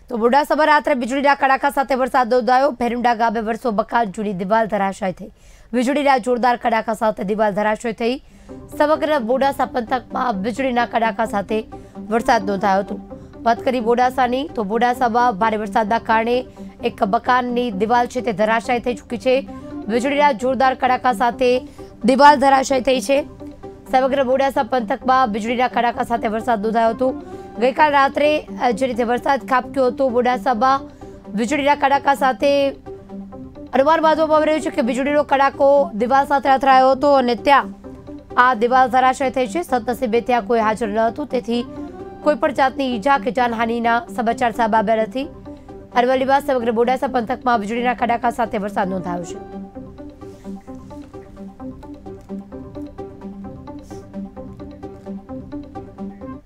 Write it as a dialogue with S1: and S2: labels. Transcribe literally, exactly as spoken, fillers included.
S1: તો મોડાસામાં રાત્રે વીજળીના કડાકા સાથે વરસાદ નોંધાયો। ભેરુંડા ગામે વર્ષો મકાન જૂની દિવાલ ધરાશાય થઈ। વીજળીના જોરદાર કડાકા સાથે દિવાલ ધરાશાય થઈ। સમગ્ર મોડાસા પંથકમાં વીજળીના કડાકા સાથે વરસાદ નોંધાયો હતો। વાત કરી મોડાસાની તો મોડાસામાં ભારે વરસાદના કારણે એક મકાનની દિવાલ છે તે ધરાશાય થઈ ચૂકી છે। વીજળીના જોરદાર કડાકા સાથે દિવાલ ધરાશાય થઈ છે। સમગ્ર મોડાસા પંથકમાં વીજળીના કડાકા સાથે વરસાદ નોંધાયો હતો। ગઈકાલ રાત્રે જે રીતે વરસાદ ખાબક્યો હતો મોડાસામાં વીજળીના કડાકા સાથે અનુમાન બાંધવામાં આવી રહ્યું છે કે વીજળીનો કડાકો દિવાલ સાથે અથડાયો હતો અને ત્યાં આ દિવાલ ધરાશાય થઈ છે। સદનસીબે ત્યાં કોઈ હાજર ન હતું, તેથી કોઈ પણ જાતની ઈજા કે જાનહાનિના સમાચાર સામે આવ્યા નથી। અરવલ્લીમાં સમગ્ર મોડાસા પંથકમાં વીજળીના કડાકા સાથે વરસાદ નોંધાયો છે।